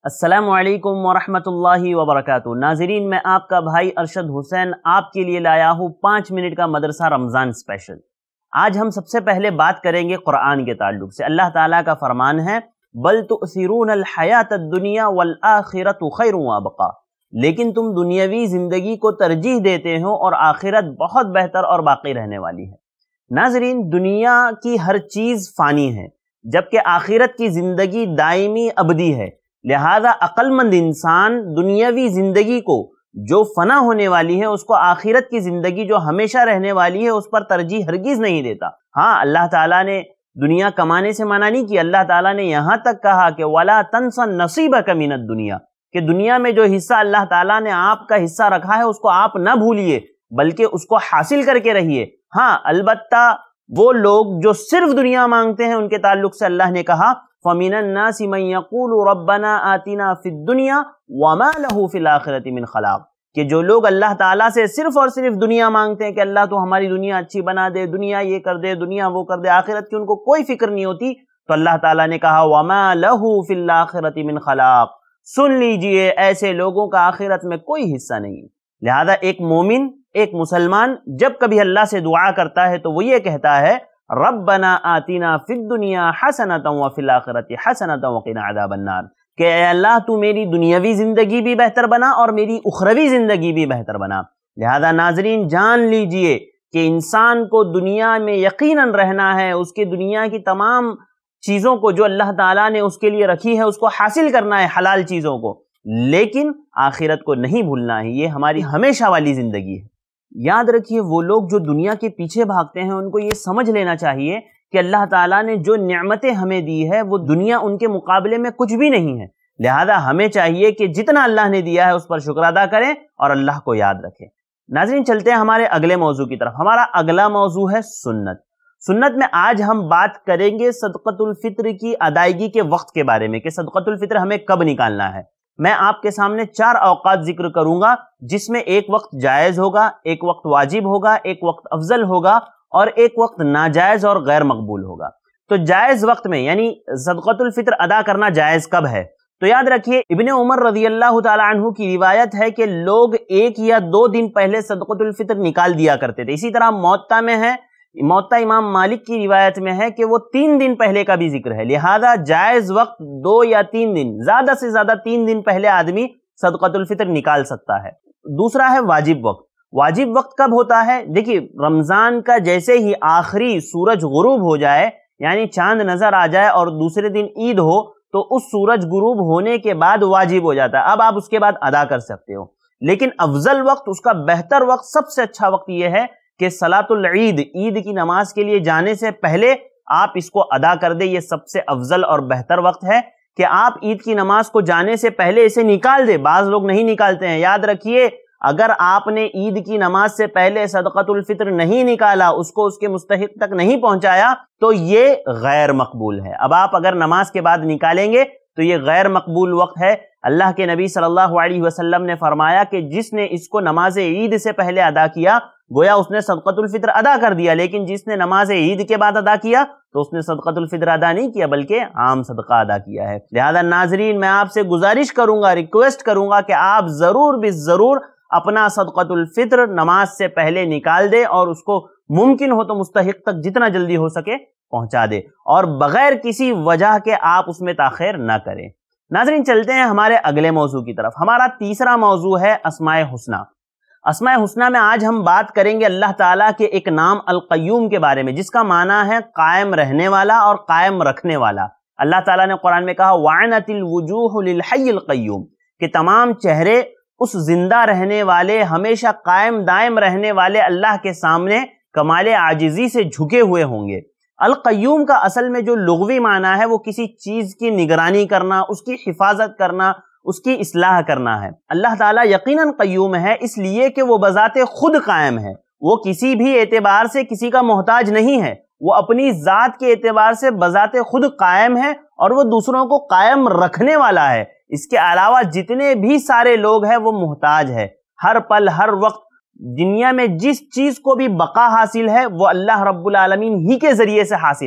السلام علیکم ورحمۃ اللہ وبرکاتہ۔ ناظرین، میں آپ کا بھائی ارشد حسین آپ کے لیے لایا ہوں 5 منٹ کا مدرسہ رمضان اسپیشل۔ آج ہم سب سے پہلے بات کریں گے قرآن کے تعلق سے۔ اللہ تعالیٰ کا فرمان ہے بل تؤثرون الحیات الدنیا والآخرۃ خیر وابقا، لیکن تم دنیاوی زندگی کو ترجیح دیتے ہو اور آخرت بہت بہتر اور باقی رہنے والی ہے۔ ناظرین، دنیا کی ہر چیز فانی ہے جبکہ آخرت کی زندگی دائمی ابدی ہے، لہذا عقل مند انسان دنیاوی زندگی کو جو فنا ہونے والی ہے اس کو آخرت کی زندگی جو ہمیشہ رہنے والی ہے اس پر ترجیح ہرگز نہیں دیتا۔ ہاں، اللہ تعالیٰ نے دنیا کمانے سے منع نہیں کیا، اللہ تعالیٰ نے یہاں تک کہا کہ وَلَا تَنْسَ نَصِيبَكَ مِنَ الدُّنْيَا، کہ دنیا میں جو حصہ اللہ تعالیٰ نے آپ کا حصہ رکھا ہے اس کو آپ نہ بھولیے بلکہ اس کو حاصل کر کے رہیے۔ ہاں، البتہ وہ لوگ جو صرف دنیا مانگتے ہیں ان کے تعلق سے اللہ نے کہا فَمِنَ النَّاسِ مَن يَقُولُ رَبَّنَا آتِنَا فِي الدُّنْيَا وَمَا لَهُ فِي الْآخِرَةِ مِنْ خَلَاقٍ، کہ جو لوگ اللہ تعالیٰ سے صرف اور صرف دنیا مانگتے ہیں کہ اللہ تو ہماری دنیا اچھی بنا دے، دنیا یہ کر دے، دنیا وہ کر دے، آخرت کی ان کو کوئی فکر نہیں ہوتی، تو اللہ تعالیٰ نے کہا وَمَا لَهُ فِي الْآخِرَةِ مِنْ خَلَاقٍ، سن لیجئے ایسے لوگوں کا آخرت میں کوئی حصہ نہیں۔ لہذا ایک مومن، ایک مسلمان جب کبھی اللہ سے دعا کرتا ہے تو وہ یہ کہتا ہے ربنا آتنا فی الدنیا حسنۃ وفی الآخرۃ حسنۃ وقنا عذاب النار، کہ اے اللہ تو میری دنیاوی زندگی بھی بہتر بنا اور میری اخروی زندگی بھی بہتر بنا۔ لہذا ناظرین، جان لیجئے کہ انسان کو دنیا میں یقیناً رہنا ہے، اس کے دنیا کی تمام چیزوں کو جو اللہ تعالیٰ نے اس کے لیے رکھی ہے اس کو حاصل کرنا ہے، حلال چیزوں کو، لیکن آخرت کو نہیں بھولنا ہے، یہ ہماری ہمیشہ والی زندگی ہے۔ یاد رکھیے، وہ لوگ جو دنیا کے پیچھے بھاگتے ہیں ان کو یہ سمجھ لینا چاہیے کہ اللہ تعالیٰ نے جو نعمتیں ہمیں دی ہے وہ دنیا ان کے مقابلے میں کچھ بھی نہیں ہے، لہذا ہمیں چاہیے کہ جتنا اللہ نے دیا ہے اس پر شکر ادا کریں اور اللہ کو یاد رکھیں۔ ناظرین، چلتے ہیں ہمارے اگلے موضوع کی طرف۔ ہمارا اگلا موضوع ہے سنت۔ سنت میں آج ہم بات کریں گے صدقۃ الفطر کی ادائیگی کے وقت کے بارے میں، کہ صدقۃ الفطر ہمیں کب نکالنا ہے۔ میں آپ کے سامنے 4 اوقات ذکر کروں گا جس میں ایک وقت جائز ہوگا، ایک وقت واجب ہوگا، ایک وقت افضل ہوگا اور ایک وقت ناجائز اور غیر مقبول ہوگا۔ تو جائز وقت میں یعنی صدقۃ الفطر ادا کرنا جائز کب ہے؟ تو یاد رکھیے، ابن عمر رضی اللہ تعالی عنہ کی روایت ہے کہ لوگ 1 یا 2 دن پہلے صدقۃ الفطر نکال دیا کرتے تھے۔ اسی طرح موطا میں ہے، موطا امام مالک کی روایت میں ہے کہ وہ 3 دن پہلے کا بھی ذکر ہے، لہذا جائز وقت 2 یا 3 دن، زیادہ سے زیادہ 3 دن پہلے آدمی صدقۃ الفطر نکال سکتا ہے۔ دوسرا ہے واجب وقت۔ واجب وقت کب ہوتا ہے؟ دیکھیے، رمضان کا جیسے ہی آخری سورج غروب ہو جائے، یعنی چاند نظر آ جائے اور دوسرے دن عید ہو، تو اس سورج غروب ہونے کے بعد واجب ہو جاتا ہے، اب آپ اس کے بعد ادا کر سکتے ہو۔ لیکن افضل وقت، اس کا بہتر وقت، سب سے اچھا وقت یہ ہے کہ صلاۃ العید، عید کی نماز کے لیے جانے سے پہلے آپ اس کو ادا کر دیں۔ یہ سب سے افضل اور بہتر وقت ہے کہ آپ عید کی نماز کو جانے سے پہلے اسے نکال دیں۔ بعض لوگ نہیں نکالتے ہیں۔ یاد رکھیے، اگر آپ نے عید کی نماز سے پہلے صدقۃ الفطر نہیں نکالا، اس کو اس کے مستحق تک نہیں پہنچایا، تو یہ غیر مقبول ہے۔ اب آپ اگر نماز کے بعد نکالیں گے تو یہ غیر مقبول وقت ہے۔ اللہ کے نبی صلی اللہ علیہ وسلم نے فرمایا کہ جس نے اس کو نماز عید سے پہلے ادا کیا گویا اس نے صدقۃ الفطر ادا کر دیا، لیکن جس نے نماز عید کے بعد ادا کیا تو اس نے صدقۃ الفطر ادا نہیں کیا بلکہ عام صدقہ ادا کیا ہے۔ لہذا ناظرین، میں آپ سے گزارش کروں گا، ریکویسٹ کروں گا کہ آپ ضرور بالضرور اپنا صدقۃ الفطر نماز سے پہلے نکال دے اور اس کو ممکن ہو تو مستحق تک جتنا جلدی ہو سکے پہنچا دے، اور بغیر کسی وجہ کے آپ اس میں تاخیر نہ کریں۔ ناظرین، چلتے ہیں ہمارے اگلے موضوع کی طرف۔ ہمارا تیسرا موضوع ہے اسماء حسنہ۔ اسماء حسنہ میں آج ہم بات کریں گے اللہ تعالیٰ کے ایک نام القیوم کے بارے میں، جس کا معنی ہے قائم رہنے والا اور قائم رکھنے والا۔ اللہ تعالیٰ نے قرآن میں کہا وَعَنَتِ الْوُجُوهُ لِلْحَيِّ الْقَيُّومِ، کہ تمام چہرے اس زندہ رہنے والے، ہمیشہ قائم دائم رہنے والے اللہ کے سامنے کمال عاجزی سے جھکے ہوئے ہوں گے۔ القیوم کا اصل میں جو لغوی معنی ہے وہ کسی چیز کی نگرانی کرنا، اس کی حفاظت کرنا، اس کی اصلاح کرنا ہے۔ اللہ تعالیٰ یقیناً قیوم ہے، اس لیے کہ وہ بذات خود قائم ہے، وہ کسی بھی اعتبار سے کسی کا محتاج نہیں ہے، وہ اپنی ذات کے اعتبار سے بذات خود قائم ہے اور وہ دوسروں کو قائم رکھنے والا ہے۔ اس کے علاوہ جتنے بھی سارے لوگ ہیں وہ محتاج ہے۔ ہر پل ہر وقت دنیا میں جس چیز کو بھی بقا حاصل ہے وہ اللہ رب العالمین ہی کے ذریعے سے حاصل ہے۔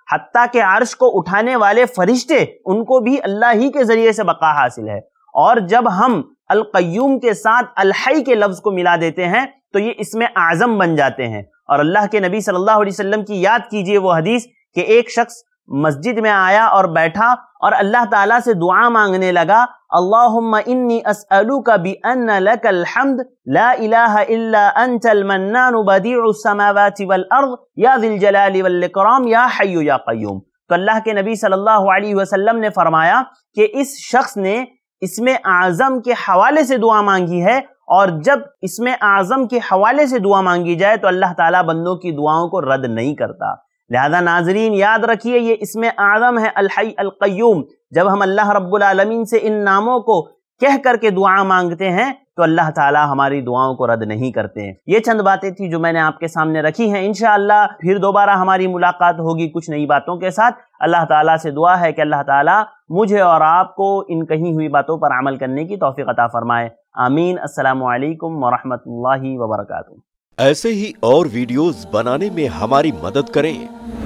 حتیٰ کہ عرش کو اٹھانے والے فرشتے ان کو بھی اللہ ہی کے ذریعے سے بقا حاصل ہے. اور جب ہم القیوم کے ساتھ الحی کے لفظ کو ملا دیتے ہیں تو یہ اسم اعظم بن جاتے ہیں. اور اللہ کے نبی صلی اللہ علیہ وسلم کی یاد کیجئے وہ حدیث کہ ایک شخص مسجد میں آیا اور بیٹھا اور اللہ تعالیٰ سے دعا مانگنے لگا, اللہم انی اسألوک بأن لک الحمد لا الہ الا انت المنان بدیع السماوات والارض یا ذی الجلال والاکرام یا حی یا قیوم. تو اللہ کے نبی صلی اللہ علیہ وسلم نے فرمایا کہ اس شخص نے اسم اعظم کے حوالے سے دعا مانگی ہے, اور جب اسم اعظم کے حوالے سے دعا مانگی جائے تو اللہ تعالیٰ بندوں کی دعاؤں کو رد نہیں کرتا. لہذا ناظرین یاد رکھیے یہ اسم اعظم ہے الحی القیوم. جب ہم اللہ رب العالمین سے ان ناموں کو کہہ کر کے دعا مانگتے ہیں تو اللہ تعالیٰ ہماری دعاؤں کو رد نہیں کرتے ہیں. یہ چند باتیں تھی جو میں نے آپ کے سامنے رکھی ہیں. انشاءاللہ پھر دوبارہ ہماری ملاقات ہوگی کچھ نئی باتوں کے ساتھ. اللہ تعالیٰ سے دعا ہے کہ اللہ تعالیٰ مجھے اور آپ کو ان کہی ہوئی باتوں پر عمل کرنے کی توفیق عطا فرمائے. آمین. السلام علیکم ورحمۃ اللہ وبرکاتہ. ایسے ہی اور ویڈیوز بنانے میں ہماری مدد کریں.